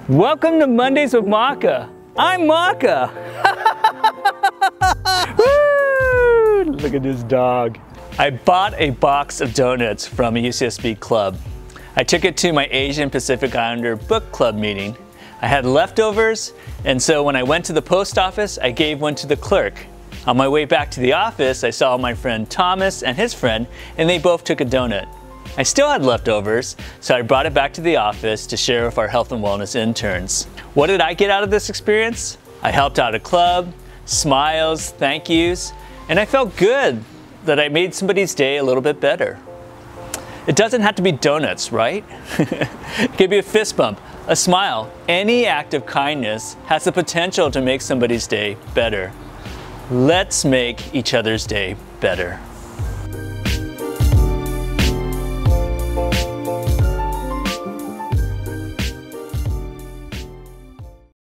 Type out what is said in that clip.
Welcome to Mondays with Maka. I'm Maka. Woo! Look at this dog. I bought a box of donuts from a UCSB club. I took it to my Asian Pacific Islander book club meeting. I had leftovers, and so when I went to the post office, I gave one to the clerk. On my way back to the office, I saw my friend Thomas and his friend, and they both took a donut. I still had leftovers, so I brought it back to the office to share with our health and wellness interns. What did I get out of this experience? I helped out a club, smiles, thank yous, and I felt good that I made somebody's day a little bit better. It doesn't have to be donuts, right? It could be a fist bump, a smile. Any act of kindness has the potential to make somebody's day better. Let's make each other's day better.